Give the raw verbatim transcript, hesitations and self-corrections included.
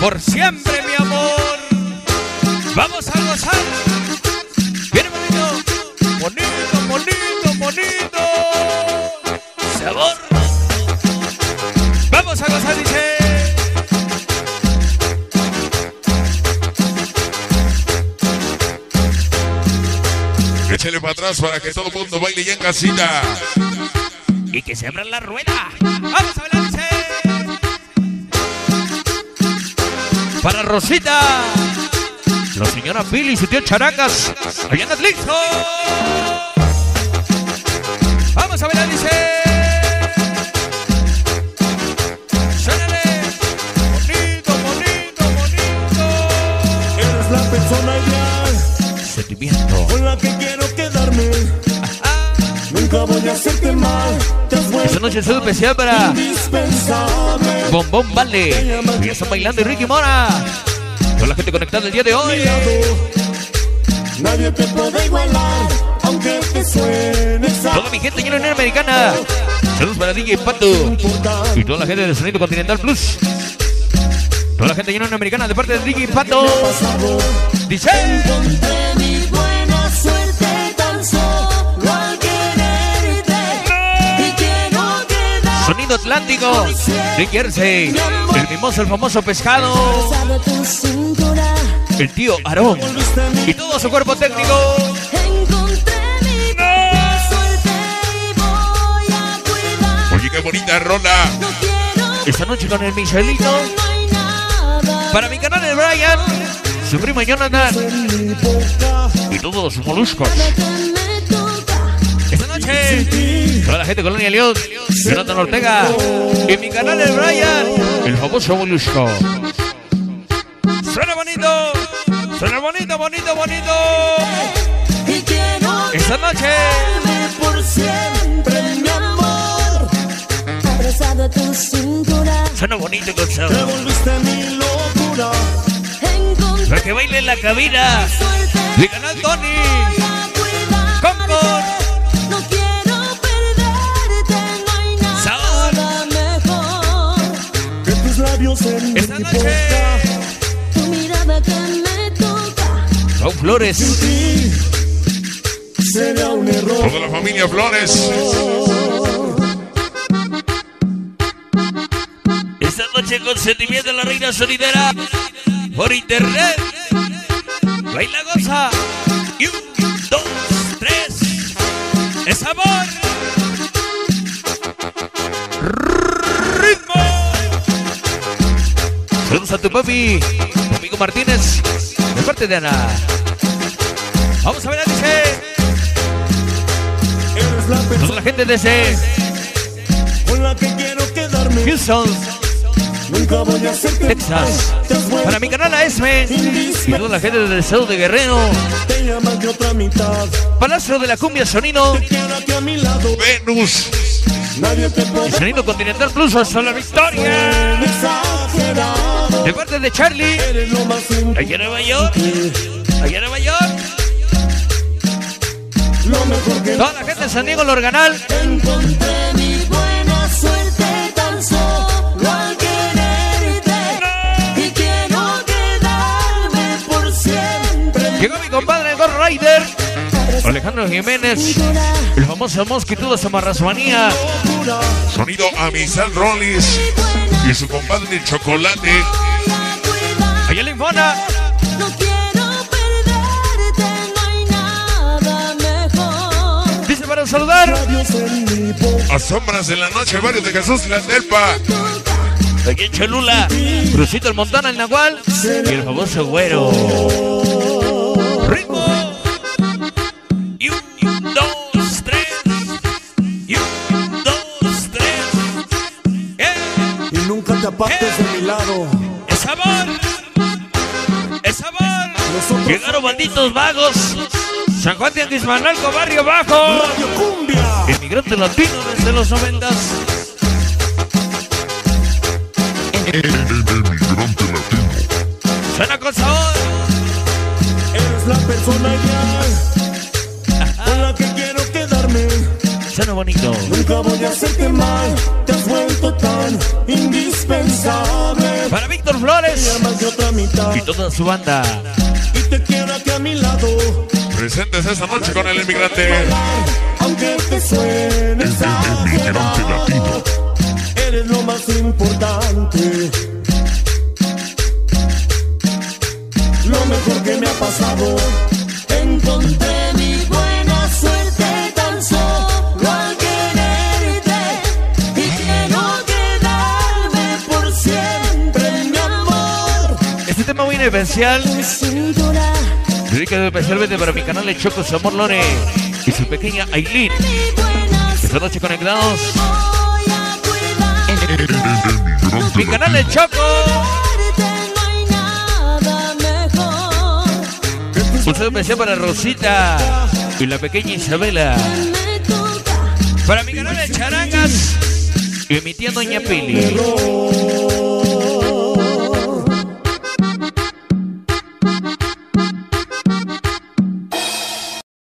por siempre, mi amor. Vamos a gozar. Viene bonito, bonito, bonito, bonito. Sabor. Vamos a gozar, dice. Échale para atrás para que todo el mundo baile ya en casita. Y que se abra la rueda. Vamos a bailar, dice. Para Rosita, la señora Pili y su tío Characas, allá en Atlixo. Vamos a bailar, dice. Suénale. Bonito, bonito, bonito. Eres la persona ideal, sentimiento con la que quiero quedarme. Ajá. Nunca voy a hacerte mal. Esta noche es especial para Bombón Vale. Ya están bailando y Ricky Mora. Toda la gente conectada el día de hoy. Nadie te puede igualar, aunque te suene. Toda mi gente llena de Unión Americana. Saludos para D J Pato y toda la gente de Sonido Continental Plus. Toda la gente llena de Unión Americana de parte de D J Pato. Dice: encontré mi buena suerte tan solo al quererte. Y quiero quedar Sonido Atlántico de Jersey. El mimoso, el famoso pescado. El tío Aarón y todo su cuerpo técnico. Oye, qué bonita rola. Esta noche con el Michelito. Para mi canal el Brian, su primo Jonathan y todos los moluscos. Esta noche toda la gente de Colonia León, Jonathan Ortega y mi canal el Brian, el famoso molusco. Suena bonito, suena bonito, bonito, bonito. Esta noche por siempre, mi amor, abrazado a tu cintura. suena bonito con Te sabor. volviste mi locura. Para que baile en la cabina mi canal Tony Concord. No quiero perderte, no hay nada mejor que tus labios en Esta mi noche boca. Tu mirada que me toca. son flores. Sí, sería un error. Toda la familia Flores. Esta noche con sentimiento la reina sonidera por internet. Baila, goza. Y un, dos, tres. Es amor. Ritmo. Saludos a tu papi, Domingo Martínez, de parte de Ana. Vamos a ver, dice. Eres la Toda persona la gente desde con la que quiero quedarme. Houston, Nunca voy a hacerte Texas. mal. Te has vuelto Para mi canal a Esme y toda la gente del estado de Guerrero. Te llamas de otra mitad. Palacio de la Cumbia Sonido Quédate a mi lado. Venus. Nadie te y puede Sonido Continental Plus hasta la victoria. exagerar. De parte de Charlie. Eres lo más Allá en Nueva York. Allá en Nueva York. lo mejor que Toda la gente de San Diego, el Organal. encontré mi buena suerte tan solo al quererte. Y quiero quedarme por siempre. Llegó mi compadre Ghost Rider, Alejandro Jiménez, el famoso Mosquito de Samarrazmanía. Sonido Amistad Rollis y su compadre Chocolate. Allá en la Infona. No quiero perderte, no hay nada mejor. Dice para saludar Dios en mi boca. A sombras de la noche, varios de Jesús La Telpa. aquí en Cholula, Crucito el Montana, el Nahual y el famoso Güero. Ritmo. Y un, y un, dos, tres. Y un, dos, tres. ¡Eh! Y nunca te apartes de mi lado. ¡Es amor! ¡Es amor! Nosotros Llegaron malditos vagos. San Juan de Anguismanalco, Barrio Bajo. Radio Cumbia. Inmigrante latino desde los noventas. El migrante latino. Suena con sabor. Eres la persona ideal con la que quiero quedarme. Esta Suena bonito. Nunca voy a hacerte mal, te has vuelto tan indispensable. Para Víctor Flores Más de otra mitad. y toda su banda. Y te quiero aquí a mi lado. Presentes esta noche con el inmigrante. Aunque te suene exagerado, eres lo más importante. Lo mejor que me ha pasado. Encontré mi buena suerte tan solo al quererte. Y quiero quedarme por siempre, mi amor. Este tema muy especial. Sin llorar, Dedicado especialmente para mi canal de Choco Su Amor Lore y su pequeña Aileen. mi buena Esta suerte noche conectados. voy a cuidar. Mi canal de Choco. No hay nada mejor. Un saludo especial para Rosita y la pequeña Isabela. Me toca Para mi canal de Charangas y mi tía Doña Pili. error.